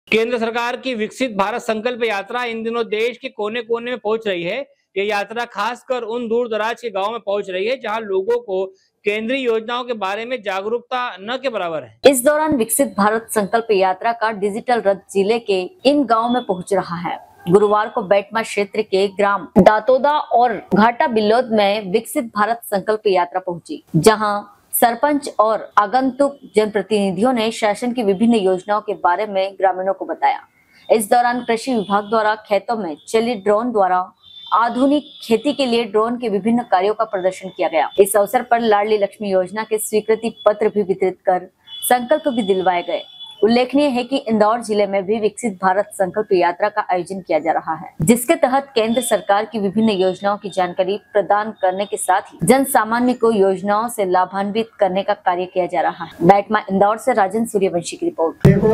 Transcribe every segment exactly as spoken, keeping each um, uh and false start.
केंद्र सरकार की विकसित भारत संकल्प यात्रा इन दिनों देश के कोने कोने में पहुंच रही है। ये यात्रा खासकर उन दूर दराज के गांव में पहुंच रही है जहां लोगों को केंद्रीय योजनाओं के बारे में जागरूकता न के बराबर है। इस दौरान विकसित भारत संकल्प यात्रा का डिजिटल रथ जिले के इन गाँव में पहुँच रहा है। गुरुवार को बेटमा क्षेत्र के ग्राम दातोदा और घाटा बिल्लोद में विकसित भारत संकल्प यात्रा पहुंची, जहां सरपंच और आगंतुक जनप्रतिनिधियों ने शासन की विभिन्न योजनाओं के बारे में ग्रामीणों को बताया। इस दौरान कृषि विभाग द्वारा खेतों में चली ड्रोन द्वारा आधुनिक खेती के लिए ड्रोन के विभिन्न कार्यों का प्रदर्शन किया गया। इस अवसर पर लाडली लक्ष्मी योजना के स्वीकृति पत्र भी वितरित कर संकल्प भी दिलवाए गए। उल्लेखनीय है कि इंदौर जिले में भी विकसित भारत संकल्प यात्रा का आयोजन किया जा रहा है, जिसके तहत केंद्र सरकार की विभिन्न योजनाओं की जानकारी प्रदान करने के साथ ही जन सामान्य को योजनाओं से लाभान्वित करने का कार्य किया जा रहा है। बैटमा इंदौर से राजन सूर्यवंशी की रिपोर्ट। देखो,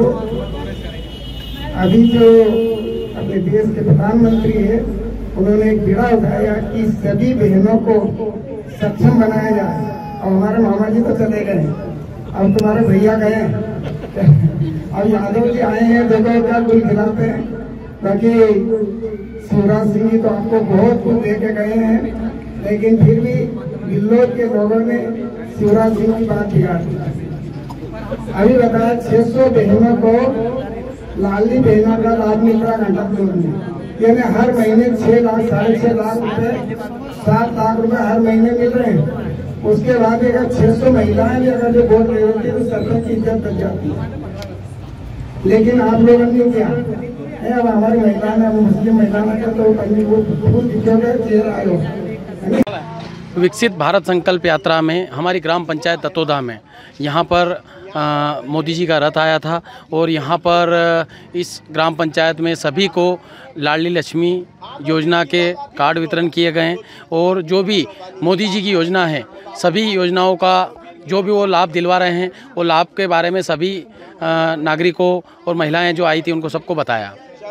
अभी जो अपने देश के प्रधानमंत्री है, उन्होंने एक बीड़ा उठाया कि सभी बहनों को सक्षम बनाया जाए। और हमारे मामा जी तो चले गए, अब तुम्हारे भैया गए, अब यादव जी आए हैं, देखो क्या गुल खिलाते हैं। बाकी शिवराज सिंह जी तो आपको बहुत कुछ दे के गए हैं, लेकिन फिर भी बिल्लोद के लोगों ने शिवराज सिंह की बात बिगाड़ दी। अभी बताया छह सौ बहनों को लाडली बहनों का लाभ मिल रहा घंटा में, यानी हर महीने छह लाख साढ़े छह लाख रुपए सात लाख रुपए हर महीने मिल रहे हैं। उसके बाद अगर छह सौ महिलाएं भी अगर जो वोट रही होती तो सरपंच की इज्जत बच जाती है, लेकिन आप लोगों ने क्या है, अब हमारी महिला ने मुस्लिम महिला ने तो चेहरा आयो। विकसित भारत संकल्प यात्रा में हमारी ग्राम पंचायत दतोदा में यहाँ पर आ, मोदी जी का रथ आया था और यहाँ पर इस ग्राम पंचायत में सभी को लाडली लक्ष्मी योजना के कार्ड वितरण किए गए और जो भी मोदी जी की योजना है सभी योजनाओं का जो भी वो लाभ दिलवा रहे हैं वो लाभ के बारे में सभी नागरिकों और महिलाएं जो आई थी उनको सबको बताया।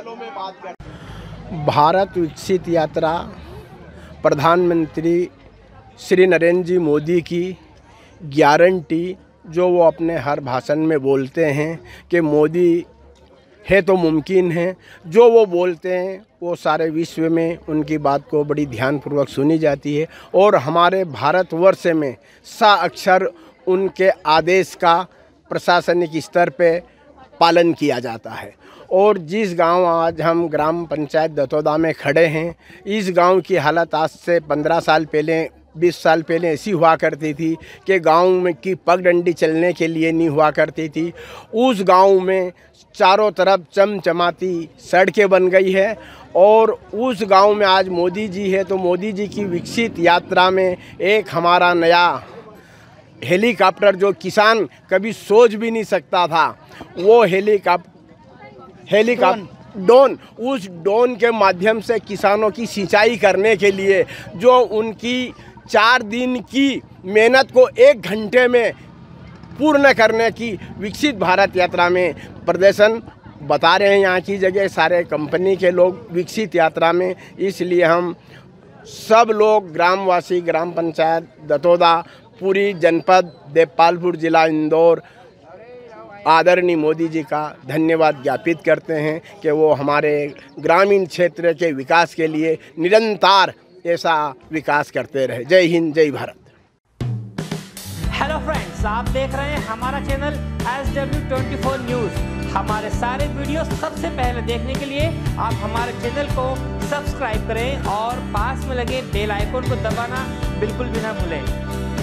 भारत विकसित यात्रा प्रधानमंत्री श्री नरेंद्र जी मोदी की गारंटी जो वो अपने हर भाषण में बोलते हैं कि मोदी है तो मुमकिन है, जो वो बोलते हैं वो सारे विश्व में उनकी बात को बड़ी ध्यानपूर्वक सुनी जाती है और हमारे भारतवर्ष में सा अक्षर उनके आदेश का प्रशासनिक स्तर पे पालन किया जाता है। और जिस गांव आज हम ग्राम पंचायत दतोदा में खड़े हैं, इस गांव की हालत आज से पंद्रह साल पहले बीस साल पहले ऐसी हुआ करती थी कि गांव में की पगडंडी चलने के लिए नहीं हुआ करती थी। उस गांव में चारों तरफ चमचमाती सड़कें बन गई है और उस गांव में आज मोदी जी है तो मोदी जी की विकसित यात्रा में एक हमारा नया हेलीकॉप्टर जो किसान कभी सोच भी नहीं सकता था, वो हेलीकॉप्टर हेलीकॉप्टर ड्रोन, उस ड्रोन के माध्यम से किसानों की सिंचाई करने के लिए जो उनकी चार दिन की मेहनत को एक घंटे में पूर्ण करने की विकसित भारत यात्रा में प्रदर्शन बता रहे हैं यहाँ की जगह सारे कंपनी के लोग विकसित यात्रा में। इसलिए हम सब लोग ग्रामवासी, ग्राम पंचायत दतोदा, पूरी जनपद देवपालपुर जिला इंदौर आदरणीय मोदी जी का धन्यवाद ज्ञापित करते हैं कि वो हमारे ग्रामीण क्षेत्र के विकास के लिए निरंतर ऐसा विकास करते रहे। जय हिंद, जय भारत। हेलो फ्रेंड्स, आप देख रहे हैं हमारा channel S W twenty four news. हमारे सारे वीडियो सबसे पहले देखने के लिए आप हमारे चैनल को सब्सक्राइब करें और पास में लगे बेल आइकन को दबाना बिल्कुल भी ना भूलें।